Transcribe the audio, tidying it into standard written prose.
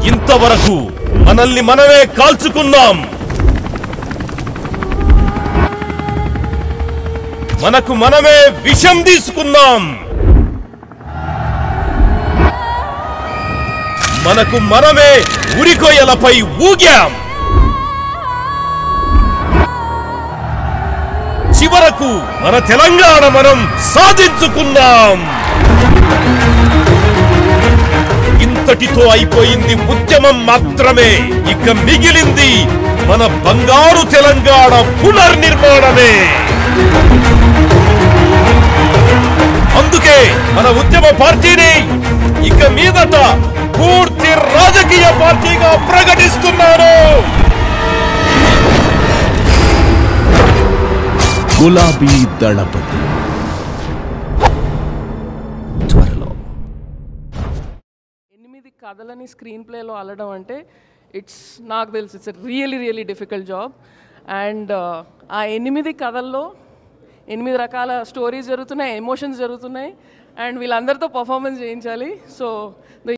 ఇంతవరకు మనల్ని మనమే కాల్చుకున్నాం. మనకు మనమే విషం తీసుకున్నాం. మనకు మనమే ఉరికొయ్యలపై ఊగాం. చివరకు మన తెలంగాణ మనం సాధించుకున్నాం. ఇంతటితో అయిపోయింది ఉద్యమం మాత్రమే. ఇక మిగిలింది మన బంగారు తెలంగాణ పునర్నిర్మాణమే. అందుకే మన ఉద్యమ పార్టీని ఇక మీదట పూర్తి రాజకీయ పార్టీగా ప్రకటిస్తున్నాను. గులాబీ దళపతి త్వరలో. 8 కథలని స్క్రీన్ ప్లేలో అల్లడం అంటే నాకు తెలుసు it's really difficult job. And ఆ 8 కథల్లో 8 రకాల స్టోరీస్ జరుగుతున్నాయి, ఎమోషన్స్ జరుగుతున్నాయి, అండ్ వీళ్ళందరితో పర్ఫార్మెన్స్ చేయించాలి. సో